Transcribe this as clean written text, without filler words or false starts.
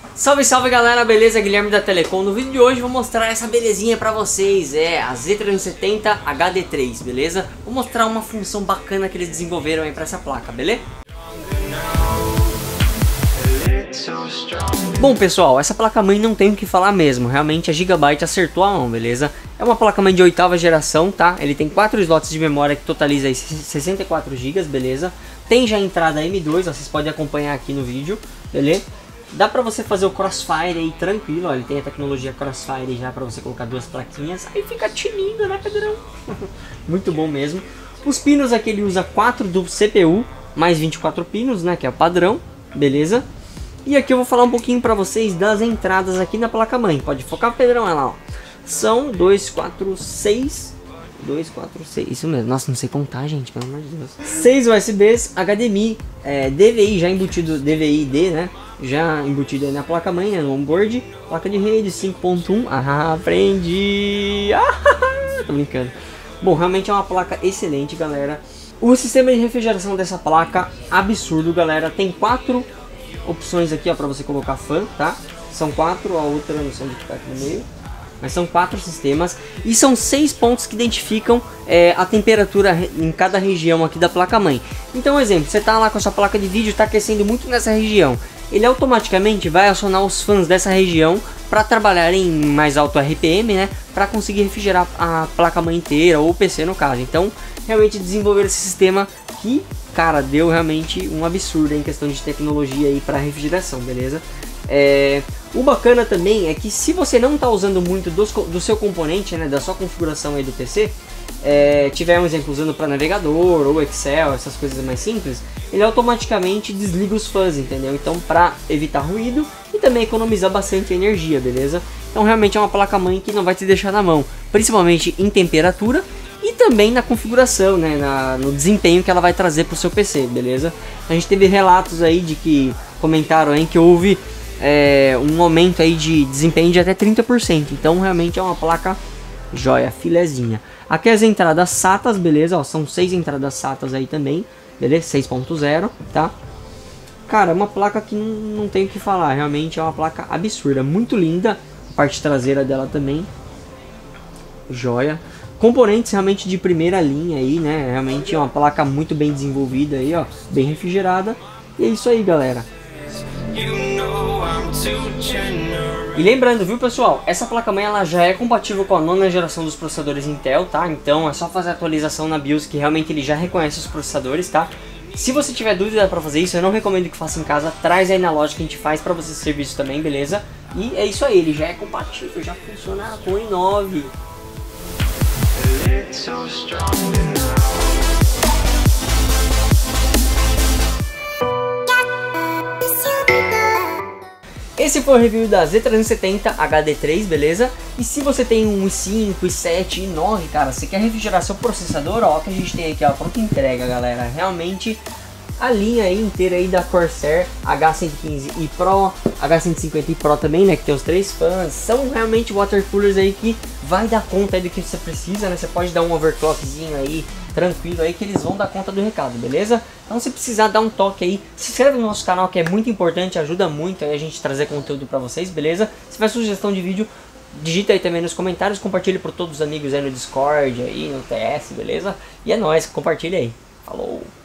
Salve, salve galera, beleza? Guilherme da Telecom. No vídeo de hoje vou mostrar essa belezinha pra vocês, a Z370 HD3, beleza? Vou mostrar uma função bacana que eles desenvolveram aí pra essa placa, beleza? Bom pessoal, essa placa-mãe não tem o que falar mesmo, realmente a Gigabyte acertou a mão, beleza? É uma placa-mãe de 8ª geração, tá? Ele tem 4 slots de memória que totaliza aí 64 GB, beleza? Tem já a entrada M2, ó, vocês podem acompanhar aqui no vídeo, beleza? Dá pra você fazer o Crossfire aí tranquilo, ó, ele tem a tecnologia Crossfire já pra você colocar duas plaquinhas, aí fica tinindo, né, Pedrão? Muito bom mesmo. Os pinos aqui ele usa 4 do CPU, mais 24 pinos, né, que é o padrão, beleza? E aqui eu vou falar um pouquinho pra vocês das entradas aqui na placa-mãe. Pode focar, Pedrão, olha lá, ó. São 2, 4, 6... 2, 4, 6, isso mesmo. Nossa, não sei contar, gente, pelo amor de Deus. 6 USBs, HDMI, DVI já embutido, DVI-D, né? Já embutido aí na placa-mãe, né, no onboard. Placa de rede 5.1, aprendi! Tô brincando. Bom, realmente é uma placa excelente, galera. O sistema de refrigeração dessa placa, absurdo, galera. Tem 4 opções aqui, ó, pra você colocar fan, tá? São 4, a outra não sei onde fica aqui no meio. Mas são 4 sistemas e são 6 pontos que identificam a temperatura em cada região aqui da placa-mãe. Então, exemplo, você tá lá com a sua placa de vídeo, tá aquecendo muito nessa região. Ele automaticamente vai acionar os fãs dessa região para trabalhar em mais alto RPM, né? Para conseguir refrigerar a placa-mãe inteira ou o PC no caso. Então, realmente desenvolver esse sistema que, cara, deu realmente um absurdo em questão de tecnologia aí para refrigeração, beleza? O bacana também é que se você não está usando muito do seu componente, né, da sua configuração aí do PC, tiver um exemplo usando para navegador ou Excel, essas coisas mais simples, ele automaticamente desliga os fãs, entendeu? Então, para evitar ruído e também economizar bastante energia, beleza? Então realmente é uma placa-mãe que não vai te deixar na mão, principalmente em temperatura e também na configuração, né, no desempenho que ela vai trazer para o seu PC, beleza? A gente teve relatos aí de que comentaram aí que houve um aumento aí de desempenho de até 30%, então realmente é uma placa joia, filezinha. Aqui as entradas SATAs, beleza, ó, são 6 entradas SATAs aí também, beleza, 6.0, tá? Cara, é uma placa que não tem o que falar, realmente é uma placa absurda, muito linda, a parte traseira dela também, joia. Componentes realmente de primeira linha aí, né, realmente é uma placa muito bem desenvolvida aí, ó, bem refrigerada, e é isso aí, galera. E lembrando, viu pessoal, essa placa-mãe ela já é compatível com a 9ª geração dos processadores Intel, tá? Então é só fazer a atualização na BIOS que realmente ele já reconhece os processadores, tá? Se você tiver dúvida para fazer isso, eu não recomendo que faça em casa, traz aí na loja que a gente faz para você serviço também, beleza? E é isso aí, ele já é compatível, já funciona com i9. Esse foi o review da Z370 HD3, beleza? E se você tem um i5, i7, i9, cara, você quer refrigerar seu processador, ó, que a gente tem aqui, ó, pronta entrega, galera. Realmente a linha aí inteira aí da Corsair H115 e Pro, H150 e Pro também, né, que tem os 3 fãs, são realmente water coolers aí que vai dar conta aí do que você precisa, né? Você pode dar um overclockzinho aí, tranquilo aí, que eles vão dar conta do recado, beleza? Então se precisar dar um toque aí, se inscreve no nosso canal que é muito importante, ajuda muito aí a gente trazer conteúdo pra vocês, beleza? Se tiver sugestão de vídeo, digita aí também nos comentários, compartilhe por todos os amigos aí no Discord, aí no TS, beleza? E é nóis, compartilha aí. Falou!